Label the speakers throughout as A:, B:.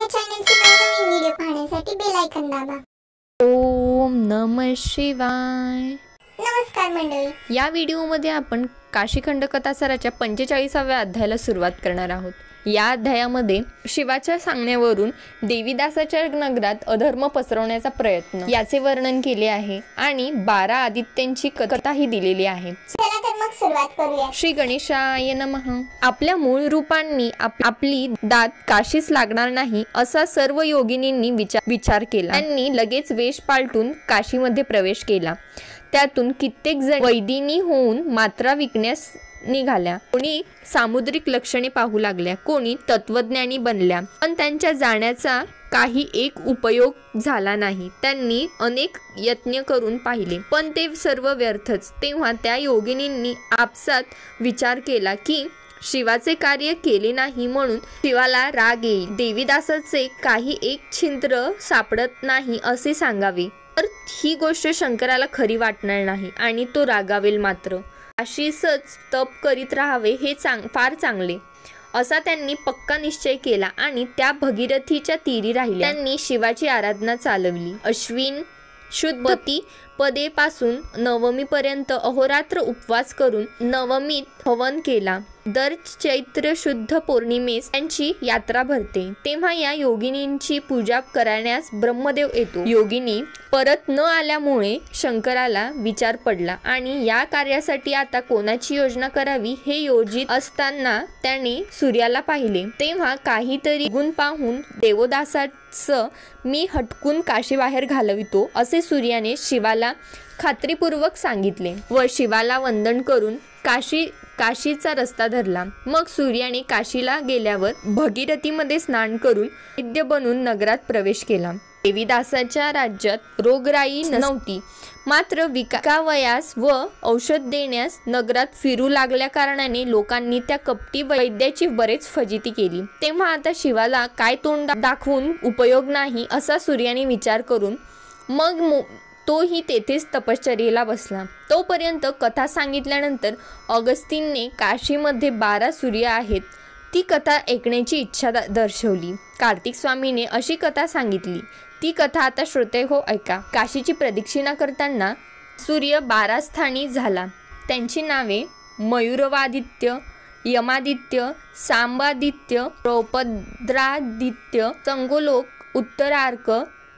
A: चॅनलचे नवीन व्हिडिओ पाहण्यासाठी bell icon दाबा।
B: ओम नमः शिवाय।
A: नमस्कार मंडळी,
B: या व्हिडिओमध्ये आपण काशीखंड कथासाराच्या 45व्या अध्यायाला सुरुवात करणार आहोत। या अध्यायामध्ये शिवाच्या सांगण्यावरून देवीदासाच्या नगरात अधर्म पसरवण्याचा प्रयत्न याचे वर्णन केले आहे आणि 12 आदित्यांची कथाही दिलेली आहे।
A: चला तर मग सुरुवात करूया।
B: श्री गणेशाय नमः। आपल्या मूळ रूपांनी आपली दात काशीस लागणार नाही असा सर्व योगिनींनी विचार केला। त्यांनी लगेच वेश पालटून काशीमध्ये प्रवेश केला। त्यातून कित्येक जण वैदिनी होऊन मात्रा विकण्यास निघाल्या। कोणी सामुद्रिक लक्षणे पाहू लागल्या, कोणी तत्वज्ञानी बनल्या, पण त्यांच्या जाण्याचा काही एक उपयोग झाला नाही। त्यांनी अनेक यत्न करून पाहिले, पण ते सर्व व्यर्थच। तेव्हा त्या योगिनींनी आपसात विचार केला की शिवाचे कार्य केले नाही म्हणून शिवाला राग येईल। देवीदासाचे काही एक छिद्र सापडत नाही असे सांगावे, तर ही गोष्ट शंकराला खरी वाटणार नाही आणि तो रागावेल मात्र। काशीसच तप करीत राहावे हे फार चांगले असा त्यांनी पक्का निश्चय केला आणि त्या भगीरथीच्या तीरी राहिल्या। त्यांनी शिवाची आराधना चालवली। अश्विन शुद्ध पदेपासून नवमीपर्यंत अहोरात्र उपवास करून नवमीत हवन केला। दर चैत्र शुद्ध पौर्णिमेस त्यांची यात्रा भरते, तेव्हा या योगिनींची पूजा करण्यास ब्रह्मदेव येतो। योगिनी परत न आल्यामुळे शंकराला विचार पडला आणि या कार्यासाठी आता कोणाची योजना करावी हे योजित असताना त्याने सूर्याला पाहिले। तेव्हा काहीतरी गुण पाहून देवदासाच मी हटकून काशी बाहेर घालवितो असे सूर्याने शिवाला खात्रीपूर्वक सांगितले व शिवाला वंदन करून काशीचा रस्ता धरला। मग सूर्याने काशीला गेल्यावर भगीरथीमध्ये स्नान करून वैद्य बनून नगरात प्रवेश केला। देवीदासाच्या राज्यात रोगराई नव्हती, मात्र विकावयास व औषध देण्यास नगरात फिरू लागल्या कारणाने लोकांनी त्या कपटी वैद्याची बरेच फजिती केली। तेव्हा आता शिवाला काय तोंड दाखवून उपयोग नाही असा सूर्याने विचार करून मग तोही तेथेच तपश्चर्येला बसला। तोपर्यंत कथा सांगितल्यानंतर अगस्तींने काशीमध्ये 12 सूर्य आहेत ती कथा ऐकण्याची इच्छा दर्शवली। कार्तिक स्वामीने अशी कथा सांगितली, ती कथा आता श्रोते हो ऐका। काशीची प्रदक्षिणा करताना सूर्य 12 स्थानी झाला। त्यांची नावे मयूरवादित्य, यमादित्य, सांबादित्य, रौपद्रादित्य, संगोलोक, उत्तरार्क,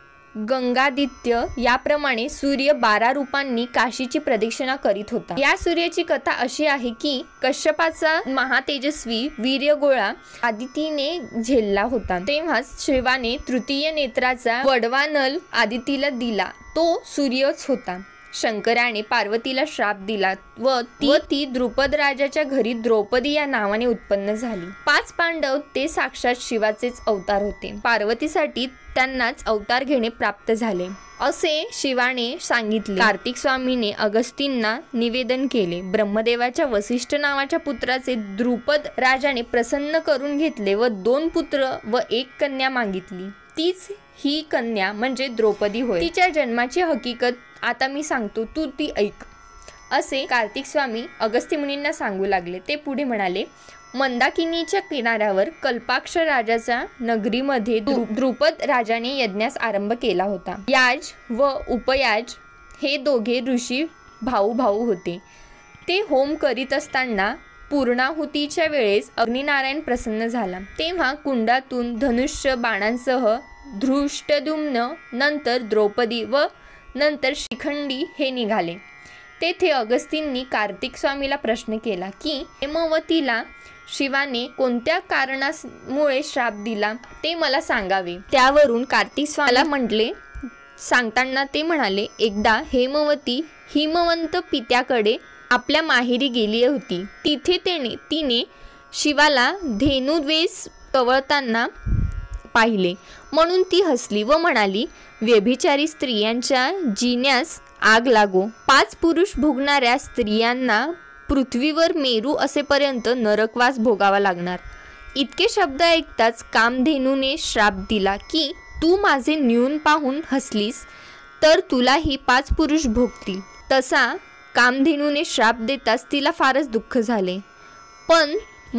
B: गंगादित्य याप्रमाणे सूर्य 12 रूपांनी काशीची प्रदक्षिणा करीत होता। या सूर्याची कथा अशी आहे की कश्यपाचा महातेजस्वी वीर्यगोळा आदितीने झेलला होता, तेव्हा शिवाने तृतीय नेत्राचा वडवा नल आदितीला दिला, तो सूर्यच होता। शंकराने पार्वतीला श्राप दिला व ती द्रुपद राजाच्या घरी द्रौपदी या नावाने उत्पन्न झाली। 5 पांडव ते साक्षात शिवाचेच अवतार होते। पार्वतीसाठी त्यांनाच अवतार घेणे प्राप्त झाले असे शिवाने सांगितले। कार्तिक स्वामीने अगस्तींना निवेदन केले। ब्रह्मदेवाच्या वसिष्ठ नावाच्या पुत्राचे द्रुपद राजाने प्रसन्न करून घेतले व 2 पुत्र व 1 कन्या मागितली। तीच ही कन्या म्हणजे द्रौपदी होय। तिच्या जन्माची हकीकत आता मी सांगतो, तू ती ऐक असे कार्तिक स्वामी अगस्त्य मुनींना सांगू लागले। ते पुढे म्हणाले, मंदाकिनीच्या किनाऱ्यावर कल्पाक्ष राजाच्या नगरीमध्ये द्रुपद राजाने यज्ञास आरंभ केला होता। याज व उपयाज हे दोघे ऋषी भाऊ होते। ते होम करीत असताना पूर्णाहुतीच्या वेळेस अग्निनारायण प्रसन्न झाला। तेव्हा कुंडातून धनुष्य बाणांसह धृष्टद्युम्न, नंतर द्रौपदी व नंतर शिखंडी हे निघाले। तेथे अगस्तींनी कार्तिक स्वामीला प्रश्न केला की हेमवतीला शिवाने कोणत्या कारणामुळे श्राप दिला ते मला सांगावे। त्यावरून कार्तिक स्वामीला म्हटले सांगताना ते म्हणाले, एकदा हेमवती हिमवंत पित्याकडे आपल्या माहेरी गेली होती। तिथे तिने शिवाला धेनुद्वेष कवळताना पाहिले, म्हणून ती हसली व म्हणाली, व्यभिचारी स्त्रियांच्या जिण्यास आग लागो। 5 पुरुष भोगणाऱ्या स्त्रियांना पृथ्वीवर मेरू असेपर्यंत नरकवास भोगावा लागणार। इतके शब्द ऐकताच कामधेनूने श्राप दिला की तू माझे न्यून पाहून हसलीस तर तुलाही 5 पुरुष भोगतील। तसा कामधेनूने श्राप देताच तिला फारच दुःख झाले, पण मग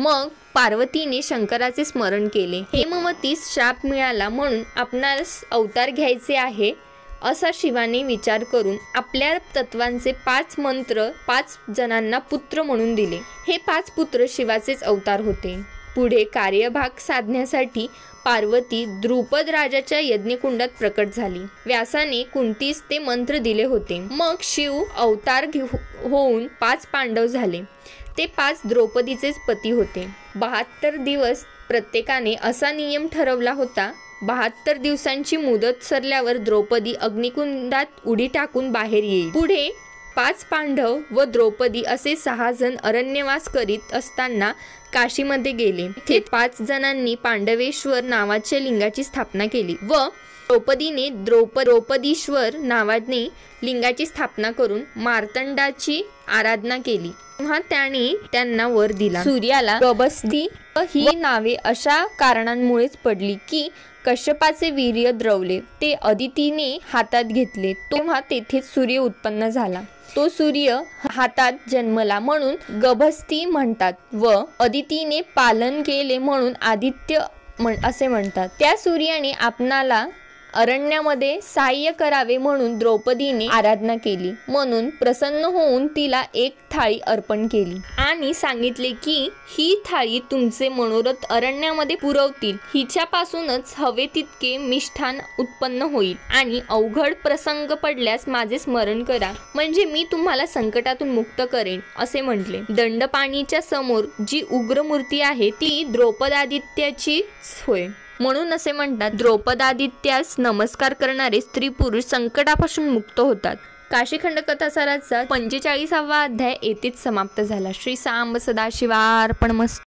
B: पार्वतीने शंकराचे स्मरण केले. हेमवतीस शाप मिळाला म्हणून आपणास अवतार घ्यायचे आहे असा शिवाने विचार करून आपल्या तत्वांचे 5 मंत्र 5 जणांना पुत्र म्हणून दिले. हे 5 पुत्र शिवाचेच अवतार होते. पुढे कार्यभाग साधण्यासाठी पार्वती द्रुपद राजाच्या यज्ञकुंडात प्रकट झाली. व्यासाने कुंतीस ते मंत्र दिले होते. मग शिव अवतार होऊन 5 पांडव झाले. ते 5 द्रौपदीचेच पती होते. 72 दिवस प्रत्येकाने असा नियम ठरवला होता. 72 दिवसांची मुदत सरल्यावर द्रौपदी अग्निकुंडात उडी टाकून बाहेर येईल. पुढे 5 पांडव व द्रौपदी असे 6 जण अरण्यवास करीत असताना काशीमध्ये गेले. तेथे 5 जणांनी पांडवेश्वर नावाच्या लिंगाची स्थापना केली व द्रौपदीने द्रौपदीश्वर नावाने लिंगाची स्थापना करून मार्तंडाची आराधना केली. तेव्हा त्याने त्यांना वर दिला. सूर्याला गभस्ती ही नावे अशा कारणांमुळेच पडली की कश्यपाचे वीर्य द्रवले. ते अदितीने हातात घेतले तेव्हा तेथेच सूर्य उत्पन्न झाला. तो सूर्य हातात जन्मला म्हणून गभस्ती म्हणतात व अदितीने पालन केले म्हणून आदित्य असे म्हणतात. त्या सूर्याने आपणाला अरण्यामध्ये सहाय्य करावे म्हणून द्रौपदीने आराधना केली. म्हणून प्रसन्न होऊन तिला 1 थाळी अर्पण केली आणि सांगितले की ही थाळी तुमचे मनोरथ अरण्यामध्ये पुरवतील. हिच्यापासूनच हवे तितके मिष्ठान उत्पन्न होईल आणि अवघड प्रसंग पडल्यास माझे स्मरण करा म्हणजे मी तुम्हाला संकटातून मुक्त करेन असे म्हटले. दंडपाणीच्या समोर जी उग्र मूर्ती आहे ती द्रौपदादित्याचीच होय. म्हणून असे म्हणतात द्रौपदादित्यास नमस्कार करणारे स्त्री पुरुष संकटापासून मुक्त होतात. काशीखंड कथासाराचा 45वा अध्याय येथेच समाप्त झाला. श्री सांब सदाशिवार्पणमस्तु.